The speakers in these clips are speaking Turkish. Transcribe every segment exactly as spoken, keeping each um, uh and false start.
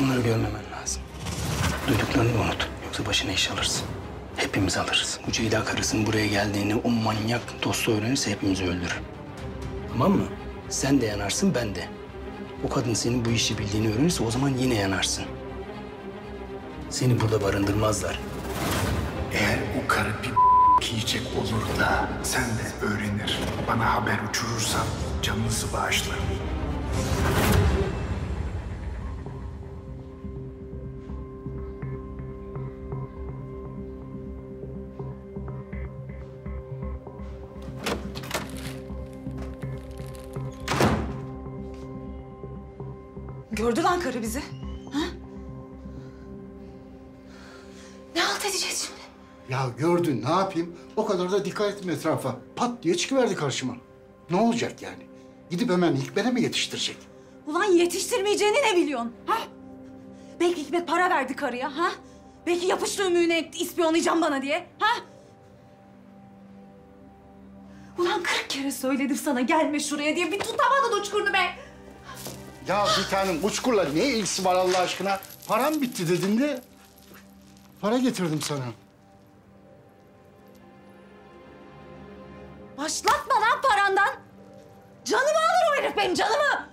Bunları görmemen lazım. Duyduklarını unut. Yoksa başına iş alırsın. Hepimiz alırız. Bu Ceyda karısının buraya geldiğini o manyak dostu öğrenirse hepimizi öldürür. Tamam mı? Sen de yanarsın, ben de. O kadın senin bu işi bildiğini öğrenirse o zaman yine yanarsın. Seni burada barındırmazlar. Eğer o karı bir yiyecek olur da sen de öğrenir, bana haber uçurursan canınızı bağışlarım. Gördü lan karı bizi. Ha? Ne halt edeceğiz şimdi? Ya gördün, ne yapayım? O kadar da dikkat etme etrafa. Pat diye çıkıverdi karşıma. Ne olacak yani? Gidip hemen Hikmet'e mi yetiştirecek? Ulan yetiştirmeyeceğini ne biliyorsun? Ha? Belki Hikmet para verdi karıya. Ha? Belki yapıştı ümüğüne ispiyonlayacağım bana diye. Ha? Ulan kırk kere söyledim sana gelme şuraya diye. Bir tutamadın uçkurunu be. Ya bir tanem uçkurla ne ilgisi var Allah aşkına? Param bitti dedin de para getirdim sana. Başlatma lan parandan. Canımı alır o herif benim canımı.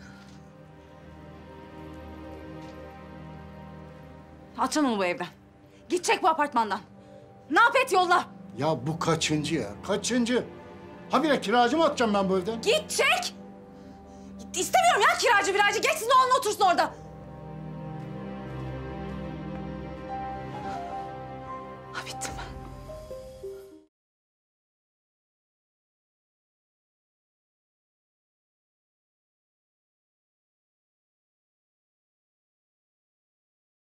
Atın onu bu evden. Gidecek bu apartmandan. Ne yap et yolla. Ya bu kaçıncı ya? Kaçıncı? Habire kiracı mı atacağım ben bu evden? Gidecek. İstemiyorum ya kiracı biracı. Geçsin oğluna otursun orada.